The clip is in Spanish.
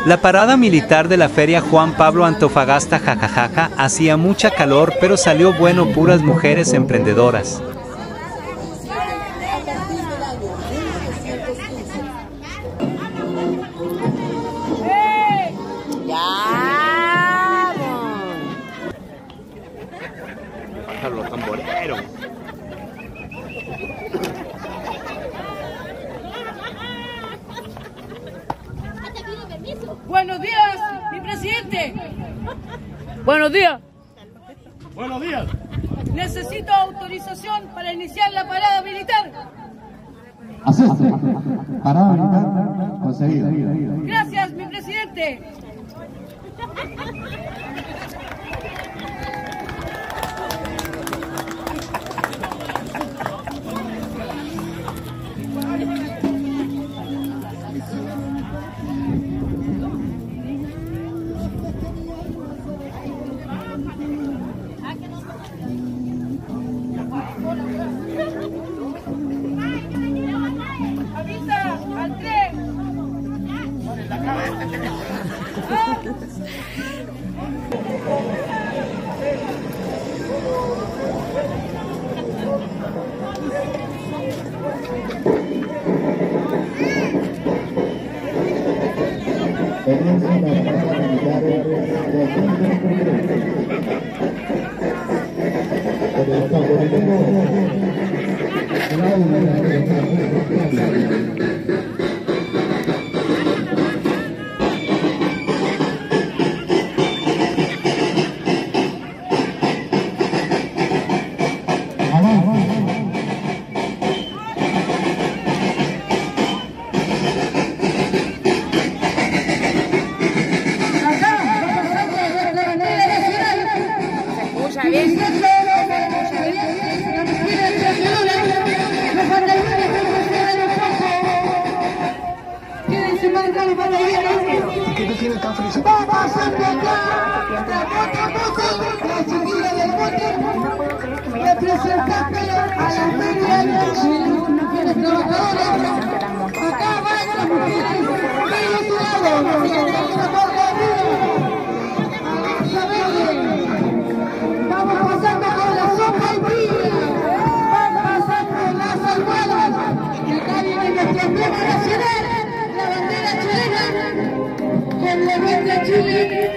La parada militar de la feria Juan Pablo Antofagasta jajajaja hacía mucha calor, pero salió bueno, puras mujeres emprendedoras. Los tamboreros. Buenos días, mi presidente. Buenos días. Buenos días. Necesito autorización para iniciar la parada militar. Acepte. Parada militar concedida. Gracias, mi presidente. Avisa al tren. Representante a la feria de las mujeres trabajadoras. Acá van las mujeres vamos pasando con la sopa y pilla, van pasando las almohadas, y acá viene nuestro emblema nacional, la bandera chilena, con la bandera chilena.